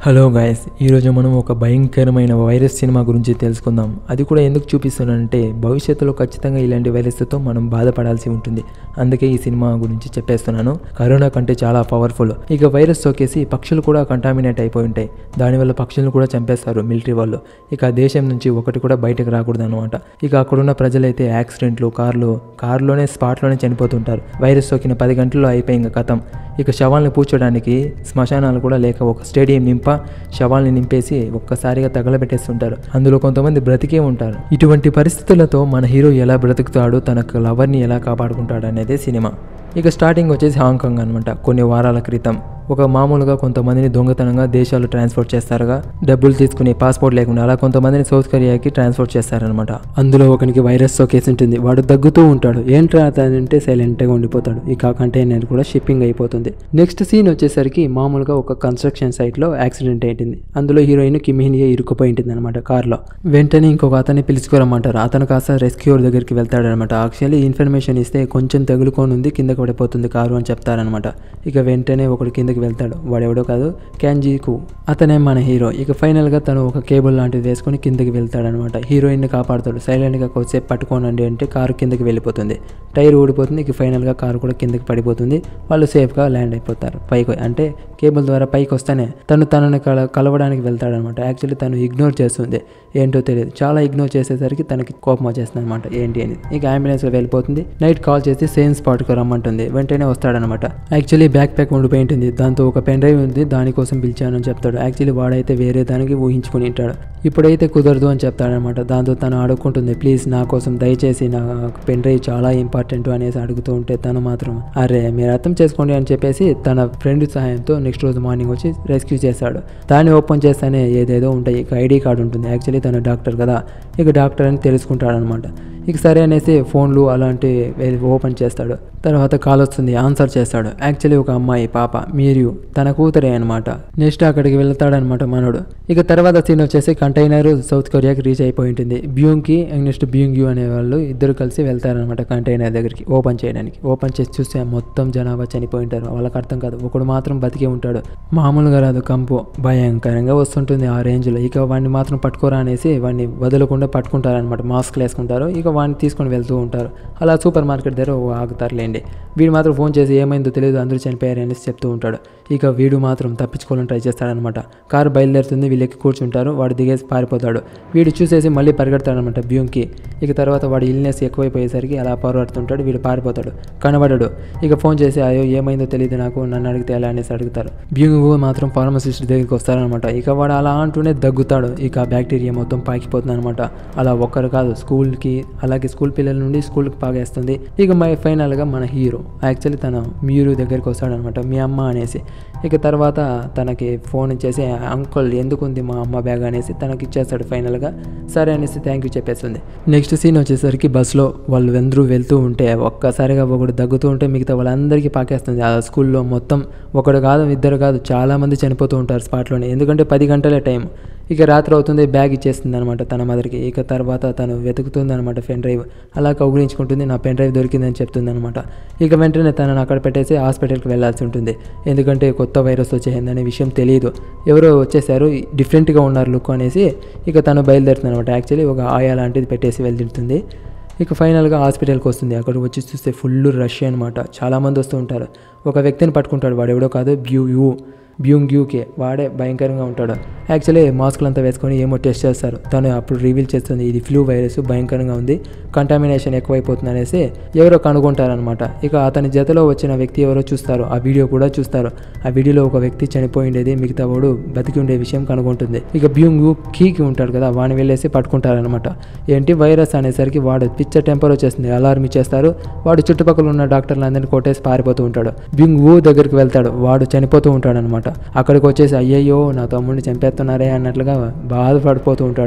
Hello guys, ఈరోజు మనం ఒక భయంకరమైన వైరస్ సినిమా గురించి తెలుసుకుందాం. అది కూడా ఎందుకు చూపిస్తున్నానంటే భవిష్యత్తులో ఖచ్చితంగా ఇలాంటి వైరస్తో మనం బాధపడాల్సి ఉంటుంది. అందుకే ఈ సినిమా గురించి చెప్పేస్తున్నాను. కరోనా కంటే చాలా పవర్ఫుల్. ఇక వైరస్ సోకేసి పక్షులు కూడా కంటామినేట్ అయిపోయి ఉంటాయి. దానివల్ల పక్షులను కూడా చంపేస్తారు మిలిటరీ వాళ్ళు. ఇక దేశం నుంచి ఒకటి కూడా బయటకు రాకూడదు అనమాట. ఇక అక్కడున్న ప్రజలైతే యాక్సిడెంట్లు, కారులోనే స్పాట్లోనే చనిపోతుంటారు. వైరస్ సోకిన 10 గంటల్లో అయిపోయి ఇంకా కథం. ఇక శవాలను పూడ్చడానికి శ్మశానాలు కూడా లేక ఒక స్టేడియం శవాల్ని నింపేసి ఒక్కసారిగా తగలబెట్టేస్తుంటారు. అందులో కొంతమంది బ్రతికే ఉంటారు. ఇటువంటి పరిస్థితులతో మన హీరో ఎలా బ్రతుకుతాడు, తన లవర్ని ఎలా కాపాడుకుంటాడు అనేది సినిమా. ఇక స్టార్టింగ్ వచ్చేసి హాంకాంగ్ అనమాట. కొన్ని వారాల క్రితం ఒక మామూలుగా కొంతమందిని దొంగతనంగా దేశాలు ట్రాన్స్పోర్ట్ చేస్తారుగా, డబ్బులు తీసుకుని పాస్పోర్ట్ లేకుండా. అలా కొంతమందిని సౌత్ కొరియాకి ట్రాన్స్పోర్ట్ చేస్తారనమాట. అందులో ఒకనికి వైరస్ సోకేసి ఉంటుంది. వాడు దగ్గుతూ ఉంటాడు. ఏంట్రా అంటే సైలెంట్గా ఉండిపోతాడు. ఇక కంటైనర్ కూడా షిప్పింగ్ అయిపోతుంది. నెక్స్ట్ సీన్ వచ్చేసరికి మామూలుగా ఒక కన్స్ట్రక్షన్ సైట్లో యాక్సిడెంట్ అయింది. అందులో హీరోయిన్ కిమ్మిహినియా ఇరుక్కుపోయి ఉంటుంది అనమాట కార్లో. వెంటనే ఇంకొక అతన్ని పిలుచుకోరమ్మంటారు. అతను కాస్త రెస్క్యూర్ దగ్గరికి వెళ్తాడనమాట. యాక్చువల్లీ ఇన్ఫర్మేషన్ ఇస్తే కొంచెం తగులుకొని ఉంది, కిందకి పడిపోతుంది కారు అని చెప్తారనమాట. ఇక వెంటనే ఒకటి కిందకి వెళ్తాడు. వాడెవడో కాదు, క్యాంజీకు. అతనే మన హీరో. ఇక ఫైనల్ గా తను ఒక కేబుల్ లాంటిది వేసుకుని కిందకి వెళ్తాడనమాట. హీరోయిన్ ని కాపాడుతాడు. సైలెంట్ గా కొద్దిసేపు పట్టుకోనండి అంటే కారు కిందకి వెళ్ళిపోతుంది. టైర్ ఊడిపోతుంది. ఇక ఫైనల్ గా కారు కూడా కిందకి పడిపోతుంది. వాళ్ళు సేఫ్ గా ల్యాండ్ అయిపోతారు. పైకి అంటే కేబుల్ ద్వారా పైకి వస్తేనే తనని కలవడానికి వెళ్తాడనమాట. యాక్చువల్లీ తను ఇగ్నోర్ చేస్తుంది. ఏంటో తెలియదు. చాలా ఇగ్నోర్ చేసేసరికి తనకి కోపం వచ్చేస్తుంది అనమాట. ఏంటి అని ఇక అంబులెన్స్ లో వెళ్ళిపోతుంది. నైట్ కాల్ చేసి సేమ్ స్పాట్ కు రమ్మంటుంది. వెంటనే వస్తాడనమాట. యాక్చువల్లీ బ్యాక్ ప్యాక్ ఉండిపోయి ఉంటుంది. దాంతో ఒక పెన్ డ్రైవ్ ఉంది, దానికోసం పిలిచానని చెప్తాడు. యాక్చువల్లీ వాడైతే వేరే దానికి ఊహించుకుని ఉంటాడు. ఇప్పుడైతే కుదరదు అని చెప్తాడనమాట. దాంతో తను అడుక్కుంటుంది, ప్లీజ్ నా కోసం దయచేసి నా పెన్ డ్రైవ్ చాలా ఇంపార్టెంట్ అనేసి అడుగుతూ ఉంటే తను మాత్రం అరే మీరు అర్థం చేసుకోండి అని చెప్పేసి తన ఫ్రెండ్ సహాయంతో నెక్స్ట్ రోజు మార్నింగ్ వచ్చి రెస్క్యూ చేశాడు. దాన్ని ఓపెన్ చేస్తానే ఏదేదో ఉంటాయి. ఇక ఐడి కార్డు ఉంటుంది. యాక్చువల్లీ తను డాక్టర్ కదా, ఇక డాక్టర్ అని తెలుసుకుంటాడనమాట. ఇక సరే అనేసి ఫోన్లు అలాంటి ఓపెన్ చేస్తాడు. తర్వాత కాల్ వస్తుంది, ఆన్సర్ చేస్తాడు. యాక్చువల్లీ ఒక అమ్మాయి పాప మీరు తన కూతురే అనమాట. నెక్స్ట్ అక్కడికి వెళ్తాడనమాట మనోడు. ఇక తర్వాత సీన్ వచ్చేసి కంటైనర్ సౌత్ కొరియాకి రీచ్ అయిపోయి ఉంటుంది. బ్యూంగ్కి నెక్స్ట్ బ్యూంగ్యూ అనే వాళ్ళు ఇద్దరు కలిసి వెళ్తారనమాట కంటైనర్ దగ్గరికి ఓపెన్ చేయడానికి. ఓపెన్ చేసి చూస్తే మొత్తం జనాభా చనిపోయి ఉంటారు. వాళ్ళకి అర్థం కాదు. ఒకడు మాత్రం బతికే ఉంటాడు. మామూలుగా రాదు, కంపు భయంకరంగా వస్తుంటుంది ఆ రేంజ్లో. ఇక వాడిని మాత్రం పట్టుకోరా అనేసి వాడిని వదలకుండా పట్టుకుంటారనమాట. మాస్క్లు వేసుకుంటారు. ఇక వాడిని తీసుకొని వెళ్తూ ఉంటారు. అలా సూపర్ మార్కెట్ దగ్గర ఆగుతారులేండి. వీడు మాత్రం ఫోన్ చేసి ఏమైందో తెలియదు, అందరూ చనిపోయారు అనేసి చెప్తూ ఉంటాడు. ఇక వీడు మాత్రం తప్పించుకోవాలని ట్రై చేస్తాడనమాట. కారు బయలుదేరుతుంది. వీళ్ళకి కూర్చుంటారు. వాడు దిగేసి పారిపోతాడు. వీడు చూసేసి మళ్ళీ పరిగెడతాడనమాట బ్యూంగ్కి. ఇక తర్వాత వాడు ఇల్నెస్ ఎక్కువైపోయేసరికి అలా పరిగెడుతుంటాడు. వీడు పారిపోతాడు, కనబడడు. ఇక ఫోన్ చేసి అయ్యో ఏమైందో తెలియదు నాకు, నన్ను అడిగితే ఎలా అనేసి అడుగుతారు. బ్యూంగ్ మాత్రం ఫార్మసిస్ట్ దగ్గరికి వస్తారనమాట. ఇక వాడు అలా అంటూనే దగ్గుతాడు. ఇక బ్యాక్టీరియా మొత్తం పాకిపోతుంది అనమాట. అలా ఒక్కరు కాదు, స్కూల్కి అలాగే స్కూల్ పిల్లల నుండి స్కూల్కి పాగేస్తుంది. ఇక ఫైనల్గా మన హీరో యాక్చువల్లీ తన మీరు దగ్గరికి వస్తాడనమాట, మీ అమ్మ అనేసి. ఇక తర్వాత తనకి ఫోన్ ఇచ్చేసి అంకుల్ ఎందుకుంది మా అమ్మ బ్యాగ్ అనేసి తనకి ఇచ్చేస్తాడు. ఫైనల్గా సరే అనేసి థ్యాంక్ యూ చెప్పేస్తుంది. నెక్స్ట్ సీన్ వచ్చేసరికి బస్సులో వాళ్ళు అందరూ వెళ్తూ ఉంటే ఒక్కసారిగా ఒకడు దగ్గుతూ ఉంటే మిగతా వాళ్ళందరికీ పాకేస్తుంది. ఆ స్కూల్లో మొత్తం ఒకడు కాదు, ఇద్దరు కాదు, చాలామంది చనిపోతూ ఉంటారు స్పాట్లోనే. ఎందుకంటే 10 గంటలే టైం. ఇక రాత్రి అవుతుంది. బ్యాగ్ ఇచ్చేస్తుంది అనమాట తన మదర్కి. ఇక తర్వాత తను వెతుకుతుంది అనమాట పెన్ డ్రైవ్. అలా కౌగులించుకుంటుంది. నా పెన్ డ్రైవ్ దొరికిందని చెప్తుంది అనమాట. ఇక వెంటనే తనను అక్కడ పెట్టేసి హాస్పిటల్కి వెళ్ళాల్సి ఉంటుంది. ఎందుకంటే కొత్త వైరస్ వచ్చేసిందనే విషయం తెలియదు. ఎవరో వచ్చేసారు, డిఫరెంట్గా ఉన్నారు లుక్ అనేసి. ఇక తను బయలుదేరుతుంది అనమాట. యాక్చువల్లీ ఒక ఆయా లాంటిది పెట్టేసి వెళ్తుంది. ఇక ఫైనల్గా హాస్పిటల్కి వస్తుంది. అక్కడ వచ్చి చూస్తే ఫుల్ రష్ అనమాట. చాలామంది వస్తూ ఉంటారు. ఒక వ్యక్తిని పట్టుకుంటాడు. వాడు ఎవడో కాదు, బ్యూంగ్యూకే. వాడే భయంకరంగా ఉంటాడు. యాక్చువల్లీ మాస్కులు అంతా వేసుకొని ఏమో టెస్ట్ చేస్తారు. తను అప్పుడు రివీల్ చేస్తుంది, ఇది ఫ్లూ వైరస్ భయంకరంగా ఉంది, కంటామినేషన్ ఎక్కువైపోతుంది అనేసి ఎవరో కనుగొంటారనమాట. ఇక అతని జతలో వచ్చిన వ్యక్తి ఎవరో చూస్తారు. ఆ వీడియో కూడా చూస్తారు. ఆ వీడియోలో ఒక వ్యక్తి చనిపోయి ఉండేది, మిగతా వాడు బతికి ఉండే విషయం కనుగొంటుంది. ఇక బ్యూంగు కీకి ఉంటాడు కదా, వాడిని వెళ్ళేసి పట్టుకుంటారనమాట. ఏంటి వైరస్ అనేసరికి వాడు పిచ్చ టెంపర్ వచ్చేస్తుంది. అలారం ఇచ్చేస్తారు. వాడు చుట్టుపక్కల ఉన్న డాక్టర్లందరినీ కొట్టేసి పారిపోతూ ఉంటాడు. బ్యూంగు దగ్గరికి వెళ్తాడు. వాడు చనిపోతూ ఉంటాడు అనమాట. అక్కడికి వచ్చేసి అయ్యయ్యో నా తమ్ముడిని చంపేస్తున్నారే అన్నట్లుగా బాధపడిపోతూ ఉంటాడు.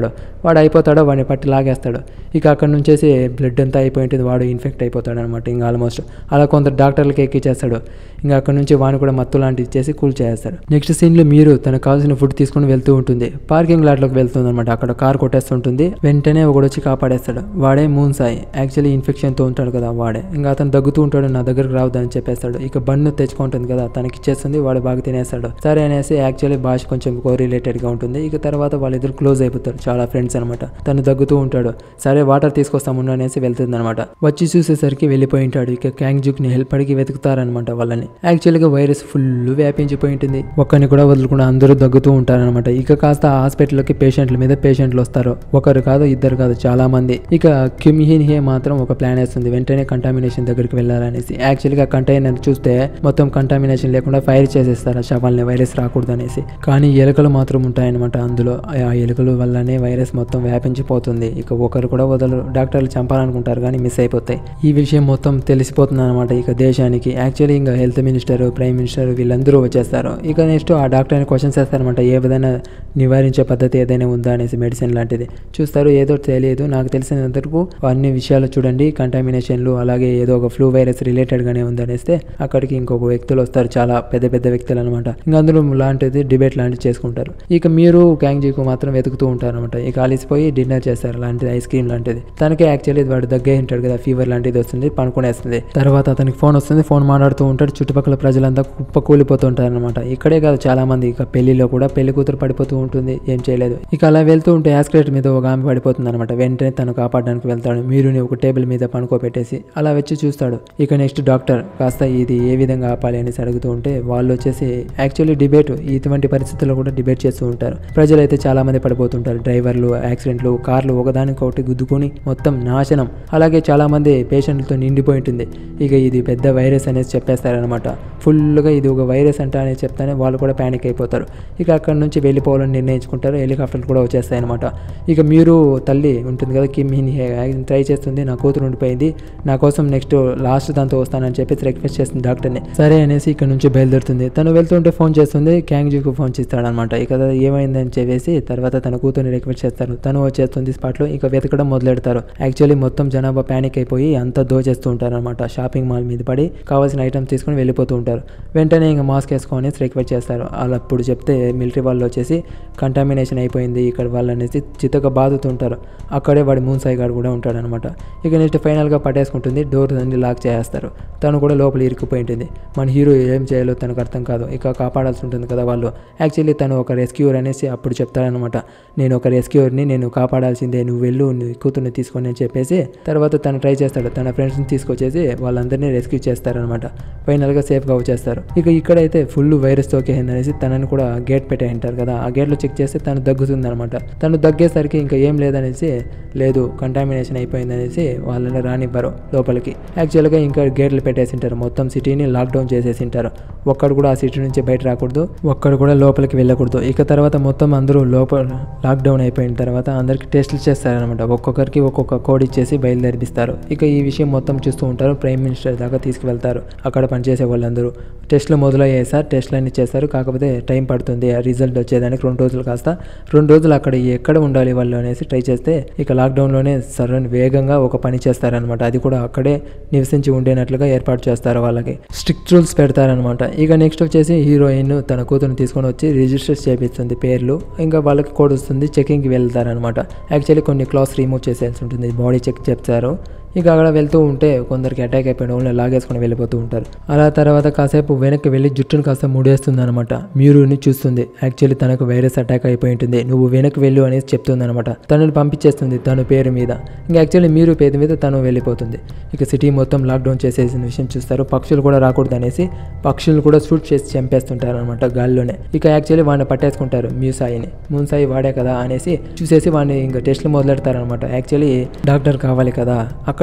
వాడు అయిపోతాడో వాడిని పట్టి లాగేస్తాడు. ఇక అక్కడ నుంచేసి బ్లడ్ అంతా అయిపోయి ఉంటుంది, వాడు ఇన్ఫెక్ట్ అయిపోతాడు అనమాట. ఇంకా ఆల్మోస్ట్ అలా కొందరు డాక్టర్లకి ఎక్కిచ్చేస్తాడు. ఇంకా అక్కడ నుంచి వాడిని కూడా మత్తు లాంటివి ఇచ్చేసి కూల్ చేస్తాడు. నెక్స్ట్ సీన్లో మీరు తనకు కావాల్సిన ఫుడ్ తీసుకుని వెళ్తూ ఉంటుంది. పార్కింగ్ లాట్లోకి వెళ్తుంది అనమాట. అక్కడ కార్ కొట్టేస్తుంటుంది. వెంటనే ఒకడు వచ్చి కాపాడేస్తాడు. వాడే మూన్ సాయి. యాక్చువల్లీ ఇన్ఫెక్షన్తో ఉంటాడు కదా వాడే. ఇంకా అతను దగ్గుతూ ఉంటాడు, నా దగ్గరకు రావద్దని చెప్పేస్తాడు. ఇక బన్ను తెచ్చుకుంటుంది కదా తనకి ఇచ్చేస్తుంది. వాడు బాగా తినేస్తాడు. సరే అనేసి యాక్చువల్లీ భాష కొంచెం కోరిలేటెడ్గా ఉంటుంది. ఇక తర్వాత వాళ్ళిద్దరు క్లోజ్ అయిపోతారు, చాలా ఫ్రెండ్స్ అనమాట. తను దగ్గుతూ ఉంటాడు. సరే వాటర్ తీసుకొస్తాము అనేసి వెళ్తుంది అనమాట. వచ్చి చూసేసరికి వెళ్ళిపోయి ఉంటాడు. ఇక క్యాంగ్జుక్ని హెల్ప్ అడిగి వెతుకుతారనమాట వాళ్ళని. యాక్చువల్గా వైరస్ ఫుల్ వ్యాపించిపోయి ఉంటుంది. ఒక్కరిని కూడా వదులుకుండా అందరూ దగ్గుతూ ఉంటారనమాట. ఇక కాస్త హాస్పిటల్కి పేషెంట్ల మీద పేషెంట్లు వస్తారు. ఒకరు కాదు, ఇద్దరు కాదు, చాలా మంది. ఇక కిమ్ హిన్ హే మాత్రం ఒక ప్లాన్ వేస్తుంది, వెంటనే కంటామినేషన్ దగ్గరికి వెళ్ళాలనేసి. యాక్చువల్గా కంటైనర్ చూస్తే మొత్తం కంటామినేషన్ లేకుండా ఫైర్ చేసేస్తారు శవాల్ని, వైరస్ రాకూడదు అనేసి. కానీ ఎలుకలు మాత్రం ఉంటాయన్నమాట అందులో. ఆ ఎలుకల వల్లనే వైరస్ మొత్తం వ్యాపించిపోతుంది. ఇక ఒకరు కూడా వదలరు. డాక్టర్లు చంపాలనుకుంటారు కానీ మిస్ అయిపోతాయి. ఈ విషయం మొత్తం తెలిసిపోతుంది అనమాట ఇక దేశానికి. యాక్చువల్లీ ఇంకా హెల్త్ మినిస్టర్, ప్రైమ్ మినిస్టర్ వీళ్ళందరూ వచ్చేస్తారు. ఇక నెక్స్ట్ ఆ డాక్టర్ని క్వశ్చన్స్ వేస్తారనమాట, ఏ విధంగా నివారించే పద్ధతి ఏదైనా ఉందా అనేసి, మెడిసిన్ లాంటిది చూస్తారు. ఏదో తెలియదు, నాకు తెలిసినంతవరకు అన్ని విషయాలు చూడండి, కంటామినేషన్లు అలాగే ఏదో ఒక ఫ్లూ వైరస్ రిలేటెడ్గానే ఉందనేస్తే అక్కడికి ఇంకొక వ్యక్తులు వస్తారు, చాలా పెద్ద పెద్ద వ్యక్తులు అనమాట. ఇంకా అందులో లాంటిది డిబేట్ లాంటివి చేసుకుంటారు. ఇక మీరు క్యాంగ్జీకు మాత్రం వెతుకుతూ ఉంటారు అనమాట. ఇక అలిసిపోయి డిన్నర్ చేస్తారు, లాంటిది ఐస్ క్రీమ్ లాంటిది. తనకే యాక్చువల్లీ వాడు దగ్గే ఉంటాడు కదా, ఫీవర్ లాంటిది వస్తుంది, పనుకునేస్తుంది. తర్వాత అతనికి ఫోన్ వస్తుంది, ఫోన్ మాట్లాడుతూ ఉంటాడు. చుట్టుపక్కల ప్రజలంతా కుప్ప కూలిపోతుంటారు అనమాట. ఇక్కడే కాదు చాలా మంది. ఇక పెళ్లిలో కూడా పెళ్లి కూతురు పడిపోతూ ఉంటుంది, ఏం చేయలేదు. ఇక అలా వెళ్తూ ఉంటే యాస్కలేటర్ మీద ఒక ఆమె పడిపోతుంది అనమాట. వెంటనే తను కాపాడడానికి వెళ్తాడు. మీరుని ఒక టేబుల్ మీద పనుకోబెట్టేసి అలా వచ్చి చూస్తాడు. ఇక నెక్స్ట్ డాక్టర్ కాస్త ఇది ఏ విధంగా ఆపాలి అనేసి అడుగుతూ ఉంటే వాళ్ళు వచ్చేసి యాక్చువల్లీ డిబేట్, ఇటువంటి పరిస్థితుల్లో కూడా డిబేట్ చేస్తూ ఉంటారు. ప్రజలైతే చాలా మంది పడిపోతుంటారు. డ్రైవర్లు, యాక్సిడెంట్లు, కార్లు ఒకదానికొకటి గుద్దుకొని మొత్తం నాశనం. అలాగే చాలా మంది పేషెంట్లతో నిండిపోయి ఉంటుంది. ఇక ఇది పెద్ద వైరస్ అనేసి చెప్పేస్తారనమాట. ఫుల్గా ఇది ఒక వైరస్ అంట అనేది చెప్తానే వాళ్ళు కూడా ప్యానిక్ అయిపోతారు. ఇక అక్కడ నుంచి వెళ్ళిపోవాలని నిర్ణయించుకుంటారు. హెలికాప్టర్లు కూడా వచ్చేస్తాయి అనమాట. ఇక మీరు తల్లి ఉంటుంది కదా కిమ్ హిన్ హే, ట్రై చేస్తుంది, నా కూతురు ఉండిపోయింది, నా కోసం నెక్స్ట్ లాస్ట్ దాంతో వస్తానని చెప్పేసి రిక్వెస్ట్ చేస్తుంది డాక్టర్ని. సరే అనేసి ఇక్కడ నుంచి బయలుదేరుతుంది. తను వెళ్తుంటే ఫోన్ చేస్తుంది, క్యాంగ్జీకు ఫోన్ చేస్తాడనమాట. ఇక ఏమైందని చెప్పేసి తర్వాత తన కూతుర్ని రిక్వెస్ట్ చేస్తారు. తను వచ్చేస్తుంది స్పాట్లో. ఇక వెతకడం మొదలెడతారు. యాక్చువల్లీ మొత్తం జనాభా ప్యానిక్ అయిపోయి అంతా దోచేస్తూ ఉంటారు అనమాట. షాపింగ్ మాల్ మీద పడి కావాల్సిన ఐటమ్స్ తీసుకుని వెళ్ళిపోతూ ఉంటారు. వెంటనే ఇంకా మాస్క్ వేసుకొని రిక్వెస్ట్ చేస్తారు. అలా అప్పుడు చెప్తే మిలిటరీ వాళ్ళు వచ్చేసి కంటామినేషన్ అయిపోయింది ఇక్కడ వాళ్ళు అనేసి చిత్తగా బాదుతుంటారు. అక్కడే వాడి మూన్ సాయి గారు కూడా ఉంటాడనమాట. ఇక నెక్స్ట్ ఫైనల్గా పట్టేసుకుంటుంది. డోర్ అన్ని లాక్ చేస్తారు. తను కూడా లోపల ఇరుక్కుపోయి ఉంటుంది. మన హీరో ఏం చేయాలో తనకు అర్థం కాదు. ఇక కాపాడాల్సి ఉంటుంది కదా వాళ్ళు. యాక్చువల్లీ తను ఒక రెస్క్యూర్ అనేసి అప్పుడు చెప్తాడనమాట. నేను ఒక రెస్క్యూర్ని, నేను కాపాడాల్సిందే, నువ్వు వెళ్ళు, నీ కూతుర్ని తీసుకొని అని చెప్పేసి తర్వాత తను ట్రై చేస్తాడు. తన ఫ్రెండ్స్ని తీసుకొచ్చేసి వాళ్ళందరినీ రెస్క్యూ చేస్తారనమాట. ఫైనల్గా సేఫ్గా వచ్చేస్తారు. ఇక ఇక్కడైతే ఫుల్ వైరస్ తోకేసిందనేసి తనని కూడా గేట్ పెట్టేంటారు కదా, ఆ గేట్లో చెక్ చేస్తే తను దగ్గుతుంది అనమాట. తను దగ్గేసరికి ఇంకా ఏం లేదనేసి, లేదు కంటామినేషన్ అయిపోయిందనేసి వాళ్ళని రానివ్వరు లోపలికి. యాక్చువల్గా ఇంకా గేట్లు పెట్టేసింటారు. మొత్తం సిటీని లాక్డౌన్ చేసేసింటారు. ఒక్కడు కూడా ఆ సిటీ నుంచి బయట రాకూడదు, ఒక్కడు కూడా లోపలికి వెళ్ళకూడదు. ఇక తర్వాత మొత్తం అందరూ లోపల లాక్డౌన్ అయిపోయిన తర్వాత అందరికి టెస్టులు చేస్తారనమాట. ఒక్కొక్కరికి ఒక్కొక్క కోడ్ ఇచ్చేసి బయలుదేరిపిస్తారు. ఇక ఈ విషయం మొత్తం చూస్తూ ఉంటారు. ప్రైమ్ మినిస్టర్ దాకా తీసుకువెళ్తారు. అక్కడ పనిచేసే వాళ్ళందరూ టెస్టులు మొదలయ్యాయి సార్, టెస్టులన్నీ చేస్తారు, కాకపోతే టైం పడుతుంది ఆ రిజల్ట్ వచ్చేదానికి 2 రోజులు కాస్త 2 రోజులు అక్కడ ఎక్కడ ఉండాలి వాళ్ళు అనేసి ట్రై చేస్తే ఇక లాక్డౌన్లోనే సరైన వేగంగా ఒక పని చేస్తారనమాట. అది కూడా అక్కడే నివసించి ఉండేనట్లుగా ఏర్పాటు చేస్తారు. వాళ్ళకి స్ట్రిక్ట్ రూల్స్ పెడతారనమాట. ఇక నెక్స్ట్ వచ్చేసి హీరోయిన్ తన కూతురుని తీసుకొని వచ్చి రిజిస్టర్ చేపిస్తుంది పేర్లు. ఇంకా వాళ్ళకి కోడ్ వస్తుంది, చెకింగ్కి వెళ్తారనమాట. యాక్చువల్లీ కొన్ని క్లాత్స్ రిమూవ్ చేసేయాల్సి ఉంటుంది, బాడీ చెక్ చెప్తారు. ఇక అక్కడ వెళ్తూ ఉంటే కొందరికి అటాక్ అయిపోయిన వాళ్ళని లాగేసుకొని వెళ్ళిపోతూ ఉంటారు. అలా తర్వాత కాసేపు వెనక్కి వెళ్ళి జుట్టును కాస్త ముడేస్తుంది అనమాట. మీరుని చూస్తుంది. యాక్చువల్లీ తనకు వైరస్ అటాక్ అయిపోయి ఉంటుంది, నువ్వు వెనక్కి వెళ్ళు అనేసి చెప్తుంది అనమాట. తనని పంపించేస్తుంది తన పేరు మీద. ఇంకా యాక్చువల్లీ మీరు పేరు మీద తను వెళ్ళిపోతుంది. ఇక సిటీ మొత్తం లాక్డౌన్ చేసేసిన విషయం చూస్తారు. పక్షులు కూడా రాకూడదు అనేసి పక్షులు కూడా షూట్ చేసి చంపేస్తుంటారు అనమాట గాల్లోనే. ఇక యాక్చువల్లీ వాడిని పట్టేసుకుంటారు మ్యూసాయిని. మూన్ సాయి వాడే కదా అనేసి చూసేసి వాడిని ఇంకా టెస్టులు మొదలెడతారనమాట. యాక్చువల్లీ డాక్టర్ కావాలి కదా, అక్కడే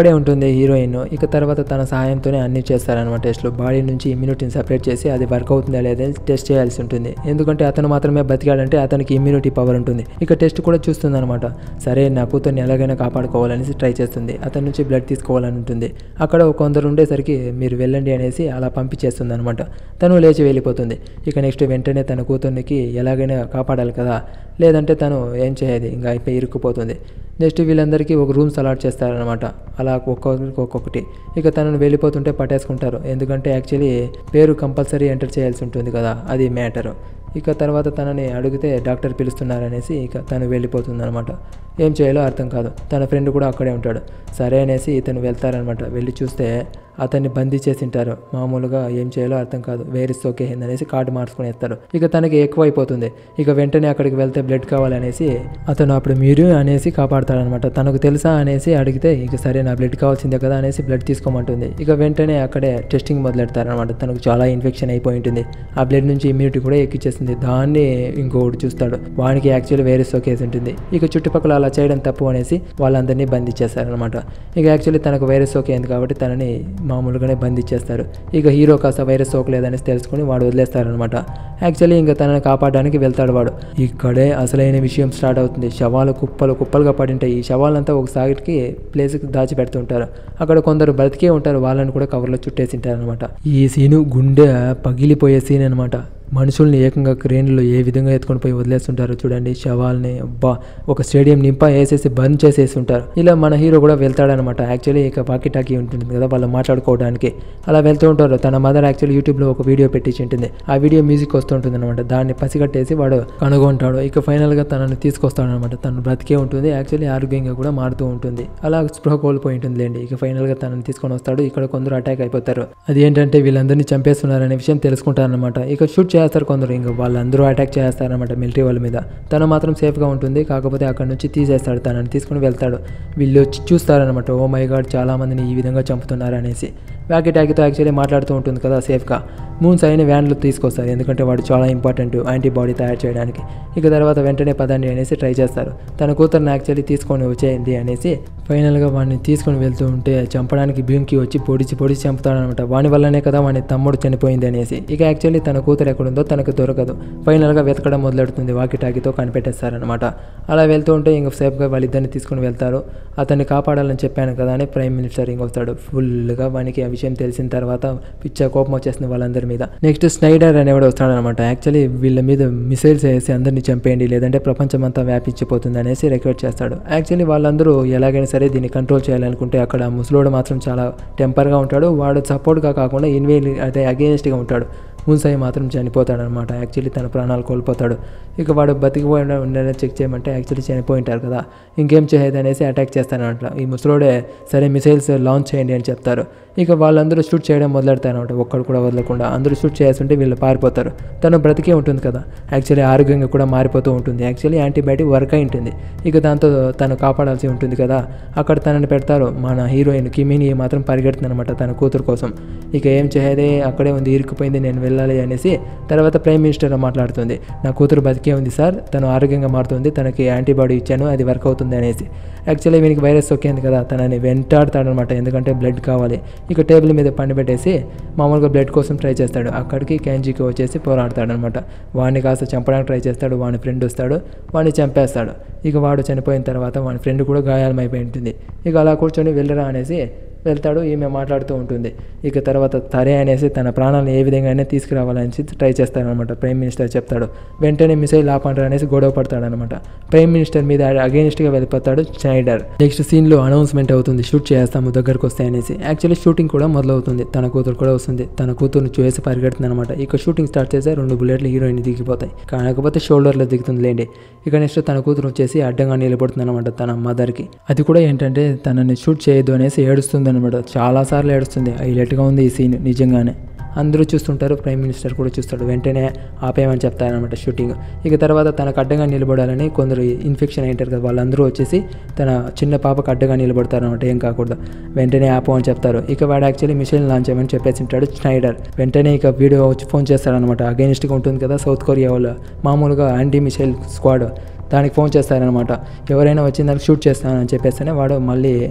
అక్కడే ఉంటుంది హీరోయిన్. ఇక తర్వాత తన సహాయంతోనే అన్ని చేస్తారనమాట టెస్ట్లు. బాడీ నుంచి ఇమ్యూనిటీని సెపరేట్ చేసి అది వర్క్ అవుతుందా లేదా టెస్ట్ చేయాల్సి ఉంటుంది. ఎందుకంటే అతను మాత్రమే బతికాడంటే అతనికి ఇమ్యూనిటీ పవర్ ఉంటుంది. ఇక టెస్ట్ కూడా చూస్తుంది అనమాట. సరే నా కూతుర్ని ఎలాగైనా కాపాడుకోవాలనేసి ట్రై చేస్తుంది. అతని నుంచి బ్లడ్ తీసుకోవాలని ఉంటుంది. అక్కడ కొందరు ఉండేసరికి మీరు వెళ్ళండి అనేసి అలా పంపించేస్తుంది అనమాట. తను లేచి వెళ్ళిపోతుంది. ఇక నెక్స్ట్ వెంటనే తన కూతుర్నికి ఎలాగైనా కాపాడాలి కదా, లేదంటే తను ఏం చేయదు, ఇంకా అయిపోయి ఇరుక్కుపోతుంది. నెక్స్ట్ వీళ్ళందరికీ ఒక రూమ్స్ అలాట్ చేస్తారనమాట. అలా ఒక్కొక్కటి. ఇక తనను వెళ్ళిపోతుంటే పట్టేసుకుంటారు. ఎందుకంటే యాక్చువల్లీ పేరు కంపల్సరీ ఎంటర్ చేయాల్సి ఉంటుంది కదా, అది మ్యాటరు. ఇక తర్వాత తనని అడిగితే డాక్టర్ పిలుస్తున్నారనేసి ఇక తను వెళ్ళిపోతుంది అనమాట. ఏం చేయాలో అర్థం కాదు. తన ఫ్రెండ్ కూడా అక్కడే ఉంటాడు. సరే అనేసి ఇతను వెళ్తారనమాట. వెళ్ళి చూస్తే అతన్ని బందీ చేసి ఉంటారు. మామూలుగా ఏం చేయాలో అర్థం కాదు. వేరే సోకే అనేసి కార్డు మార్చుకుని వేస్తారు. ఇక తనకి ఎక్కువ అయిపోతుంది. ఇక వెంటనే అక్కడికి వెళ్తే బ్లడ్ కావాలనేసి అతను అప్పుడు మీరు అనేసి కాపాడతాడనమాట. తనకు తెలుసా అనేసి అడిగితే ఇక సరే నా బ్లడ్ కావాల్సిందే కదా అనేసి బ్లడ్ తీసుకోమంటుంది. ఇక వెంటనే అక్కడే టెస్టింగ్ మొదలెడతారనమాట. తనకు చాలా ఇన్ఫెక్షన్ అయిపోయి ఉంటుంది. ఆ బ్లడ్ నుంచి ఇమ్యూనిటీ కూడా ఎక్కిచ్చేస్తుంది. దాన్ని ఇంకొకటి చూస్తాడు. వానికి యాక్చువల్లీ వేరే సోకేసి ఉంటుంది. ఇక చుట్టుపక్కల అలా చేయడం తప్పు అనేసి వాళ్ళందరినీ బంధించేస్తారనమాట. ఇక యాక్చువల్లీ తనకు వైరస్ సోకేంది కాబట్టి తనని మామూలుగానే బంధించేస్తారు. ఇక హీరో కాస్త వైరస్ సోకలేదనేసి తెలుసుకుని వాడు వదిలేస్తారనమాట. యాక్చువల్లీ ఇంకా తనని కాపాడడానికి వెళ్తాడు వాడు. ఇక్కడే అసలైన విషయం స్టార్ట్ అవుతుంది. శవాలు కుప్పలుగా పడింటాయి. ఈ శవాలంతా ఒకసారికి ప్లేస్కి దాచిపెడుతుంటారు. అక్కడ కొందరు బ్రతికే ఉంటారు. వాళ్ళని కూడా కవర్లో చుట్టేసింటారు అనమాట. ఈ సీను గుండె పగిలిపోయే సీన్ అనమాట. మనుషుల్ని ఏకంగా క్రేన్లో ఏ విధంగా ఎత్తుకొని పోయి వదిలేస్తుంటారో చూడండి. శవాల్ని ఒక స్టేడియం నింపా వేసేసి బర్న్ చేసేసి ఉంటారు. ఇలా మన హీరో కూడా వెళ్తాడనమాట. యాక్చువల్లీ ఇక వాకీ ఉంటుంది కదా వాళ్ళు మాట్లాడుకోవడానికి. అలా వెళ్తూ ఉంటారు. తన మదర్ యాక్చువల్లీ యూట్యూబ్లో ఒక వీడియో పెట్టించి ఉంటుంది. ఆ వీడియో మ్యూజిక్ వస్తుంటుంది అనమాట. దాన్ని పసిగట్టేసి వాడు కనుగొంటాడు. ఇక ఫైనల్గా తనని తీసుకొస్తాడనమాట. తను బ్రతికే ఉంటుంది. యాక్చువల్లీ ఆరోగ్యంగా కూడా మారుతూ ఉంటుంది. అలా స్పృహ కోల్పోయి ఉంటుంది లేండి. ఇక ఫైనల్గా తనని తీసుకొని వస్తాడు. ఇక్కడ కొందరు అటాక్ అయిపోతారు. అది ఏంటంటే వీళ్ళందరినీ చంపేస్తున్నారనే విషయం తెలుసుకుంటారనమాట. ఇక షూట్ చేస్తారు కొందరు. ఇంకా వాళ్ళందరూ అటాక్ చేస్తారనమాట మిలిటరీ వాళ్ళ మీద. తను మాత్రం సేఫ్గా ఉంటుంది. కాకపోతే అక్కడ నుంచి తీసేస్తాడు. తనని తీసుకుని వెళ్తాడు. వీళ్ళు వచ్చి చూస్తారనమాట. ఓ మై గాడ్ చాలా మందిని ఈ విధంగా చంపుతున్నారు అనేసి. వ్యాకీ టాకీతో యాక్చువల్లీ మాట్లాడుతూ ఉంటుంది కదా సేఫ్గా. మూన్స్ అయిన వ్యాన్లు తీసుకొస్తారు. ఎందుకంటే వాడు చాలా ఇంపార్టెంట్ యాంటీబాడీ తయారు చేయడానికి. ఇక తర్వాత వెంటనే పదండి అనేసి ట్రై చేస్తారు. తన కూతురుని యాక్చువల్లీ తీసుకొని వచ్చేయండి అనేసి ఫైనల్గా వాడిని తీసుకొని వెళ్తూ ఉంటే చంపడానికి భీమ్కి వచ్చి పొడిచి చంపుతాడనమాట. వాని వల్లనే కదా వాని తమ్ముడు చనిపోయింది అనేసి. ఇక యాక్చువల్లీ తన కూతురు ఎక్కడుందో తనకు దొరకదు. ఫైనల్గా వెతకడం మొదలెడుతుంది. వాకీ టాకీతో కనిపెట్టేస్తారనమాట. అలా వెళ్తూ ఉంటే ఇంక సేఫ్గా వాళ్ళిద్దరిని తీసుకుని వెళ్తారు. అతన్ని కాపాడాలని చెప్పాను కదా అని ప్రైమ్ మినిస్టర్ ఇంకొస్తాడు. ఫుల్గా వానికి ఆ విషయం తెలిసిన తర్వాత పిచ్చ కోపం వచ్చేస్తుంది వాళ్ళందరి మీద. నెక్స్ట్ స్నైడర్ అనేవాడు వస్తాడనమాట. యాక్చువల్లీ వీళ్ళ మీద మిసైల్స్ వేసి అందరినీ చంపేయండి, లేదంటే ప్రపంచం అంతా వ్యాపించిపోతుంది అనేసి రిక్వెస్ట్ చేస్తాడు. యాక్చువల్లీ వాళ్ళందరూ ఎలాగైనా సరే దీన్ని కంట్రోల్ చేయాలనుకుంటే అక్కడ ముసలోడు మాత్రం చాలా టెంపర్గా ఉంటాడు. వాడు సపోర్ట్గా కాకుండా అదే అగేన్స్ట్గా ఉంటాడు. మున్సాయి మాత్రం చనిపోతాడనమాట. యాక్చువల్లీ తన ప్రాణాలు కోల్పోతాడు. ఇక వాడు బతికిపోయినా ఉండేలా చెక్ చేయమంటే యాక్చువల్లీ చనిపోయి ఉంటారు కదా. ఇంకేం చేయదు అనేసి అటాక్ చేస్తానమాట. ఈ ముసలోడే సరే మిసైల్స్ లాంచ్ చేయండి అని చెప్తారు. ఇక వాళ్ళందరూ షూట్ చేయడం మొదలెడతారనమాట. ఒక్కడు కూడా వదలకుండా అందరూ షూట్ చేస్తుంటే వీళ్ళు పారిపోతారు. తను బ్రతికే ఉంటుంది కదా. యాక్చువల్లీ ఆరోగ్యంగా కూడా మారిపోతూ ఉంటుంది. యాక్చువల్లీ యాంటీబయాటిక్ వర్క్ అయి ఉంటుంది. ఇక దాంతో తను కాపాడాల్సి ఉంటుంది కదా. అక్కడ తనని పెడతారు. మన హీరోయిన్ కిమిని మాత్రం పరిగెడుతుంది అనమాట తన కూతురు కోసం. ఇక ఏం చేయదే అక్కడే ఉంది, ఇరుక్కుపోయింది, నేను వెళ్ళాలి అనేసి తర్వాత ప్రైమ్ మినిస్టర్ మాట్లాడుతుంది. నా కూతురు బతికే ఉంది సార్, తను ఆరోగ్యంగా మారుతుంది, తనకి యాంటీబాడీ ఇచ్చాను, అది వర్క్ అవుతుంది అనేసి. యాక్చువల్లీ వీనికి వైరస్ సోకింది కదా, తనని వెంటాడతాడనమాట. ఎందుకంటే బ్లడ్ కావాలి. ఇక టేబుల్ మీద పండిపెట్టేసి మామూలుగా బ్లడ్ కోసం ట్రై చేస్తాడు. అక్కడికి క్యాంజీకి వచ్చేసి పోరాడతాడనమాట. వాడిని కాస్త చంపడానికి ట్రై చేస్తాడు. వాని ఫ్రెండ్ వస్తాడు, వాడిని చంపేస్తాడు. ఇక వాడు చనిపోయిన తర్వాత వాని ఫ్రెండ్ కూడా గాయాలమైపోయి ఉంటుంది. ఇక అలా కూర్చొని వెళ్ళరా అనేసి వెళ్తాడు. ఈమె మాట్లాడుతూ ఉంటుంది. ఇక తర్వాత సరే అనేసి తన ప్రాణాలను ఏ విధంగా అయినా తీసుకురావాలని ట్రై చేస్తాడనమాట. ప్రైమ్ మినిస్టర్ చెప్తాడు. వెంటనే మిసైల్ ఆపండి అనేసి గొడవ పడతాడనమాట. ప్రైమ్ మినిస్టర్ మీద అగేనిస్ట్గా వెళ్ళిపోతాడు స్నైడర్. నెక్స్ట్ సీన్లో అనౌన్స్మెంట్ అవుతుంది, షూట్ చేస్తాము దగ్గరకు వస్తాయి అనేసి. యాక్చువల్లీ షూటింగ్ కూడా మొదలవుతుంది. తన కూతురు కూడా వస్తుంది. తన కూతురుని చూసి పరిగెడుతుంది అనమాట. ఇక షూటింగ్ స్టార్ట్ చేస్తే 2 బుల్లెట్లు హీరోయిన్ దిగిపోతాయి. కాకపోతే షోల్డర్లో దిగుతుంది లేండి. ఇక నెక్స్ట్ తన కూతురు వచ్చేసి అడ్డంగా నిలబడుతుంది అనమాట తన మదర్కి. అది కూడా ఏంటంటే తనని షూట్ చేయొద్దు అనేసి ఏడుస్తుంది అనమాట. చాలాసార్లు ఏడుస్తుంది. హైలైట్గా ఉంది ఈ సీన్ నిజంగానే. అందరూ చూస్తుంటారు. ప్రైమ్ మినిస్టర్ కూడా చూస్తాడు. వెంటనే ఆపేయమని చెప్తారనమాట షూటింగ్. ఇక తర్వాత తనకు అడ్డంగా నిలబడాలని కొందరు ఇన్ఫెక్షన్ అయింటారు కదా, వాళ్ళందరూ వచ్చేసి తన చిన్న పాపకు అడ్డంగా నిలబడతారనమాట. ఏం కాకూడదు, వెంటనే ఆపమని చెప్తారు. ఇక వాడు యాక్చువల్లీ మిసైల్ లాంచ్ చేయమని చెప్పేసి ఉంటాడు స్నైడర్. వెంటనే ఇక వీడియో వచ్చి ఫోన్ చేస్తారనమాట. అగేనిస్ట్గా ఉంటుంది కదా సౌత్ కొరియా వాళ్ళు, మామూలుగా యాంటీ మిసైల్ స్క్వాడ్, దానికి ఫోన్ చేస్తారనమాట. ఎవరైనా వచ్చిన దానికి షూట్ చేస్తానని చెప్పేస్తేనే వాడు మళ్ళీ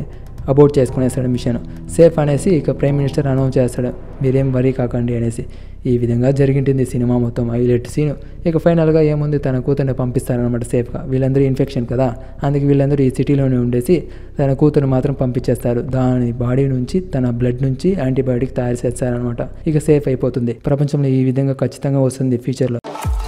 అబౌట్ చేసుకునేస్తాడు మిషన్. సేఫ్ అనేసి ఇక ప్రైమ్ మినిస్టర్ అనౌన్స్ చేస్తాడు, మీరేం వరీ కాకండి అనేసి. ఈ విధంగా జరిగింటుంది సినిమా మొత్తం, హైలైట్ సీన్. ఇక ఫైనల్గా ఏముంది, తన కూతుర్ని పంపిస్తారనమాట సేఫ్గా. వీళ్ళందరూ ఇన్ఫెక్షన్ కదా, అందుకే వీళ్ళందరూ ఈ సిటీలోనే ఉండేసి తన కూతురు మాత్రం పంపించేస్తారు. దాని బాడీ నుంచి, తన బ్లడ్ నుంచి యాంటీబయాటిక్ తయారు చేస్తారనమాట. ఇక సేఫ్ అయిపోతుంది. ప్రపంచంలో ఈ విధంగా ఖచ్చితంగా వస్తుంది ఫ్యూచర్లో.